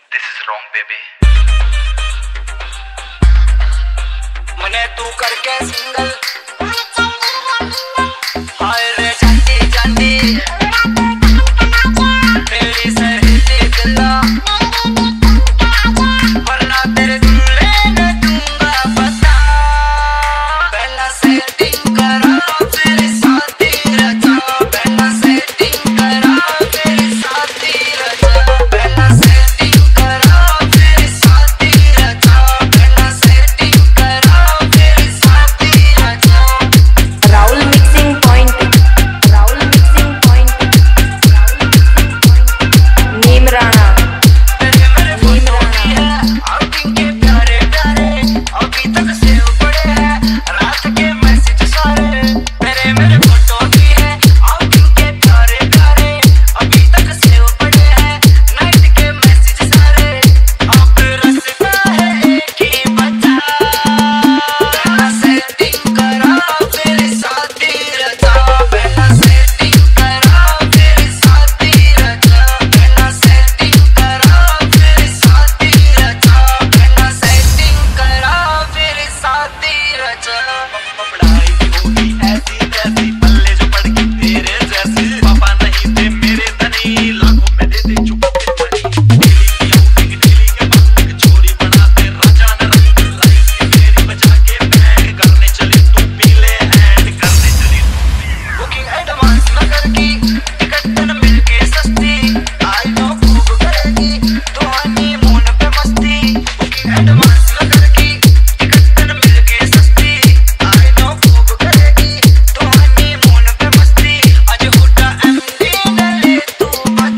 This is wrong, baby. मने तू करके सिंगल हाय रे जाती जाती तेरी सहेली गला वरना तेरे दिल न दूंगा पता पहला सेटिंग करा फिर शादी रचा पहला सेटिंग करा फिर शादी रचा पहला सेटिंग करा फिर शादी रचा पहला सेटिंग करा फिर शादी रचा Rahul mixing point Neemrana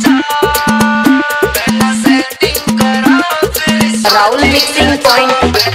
Rahul mixing point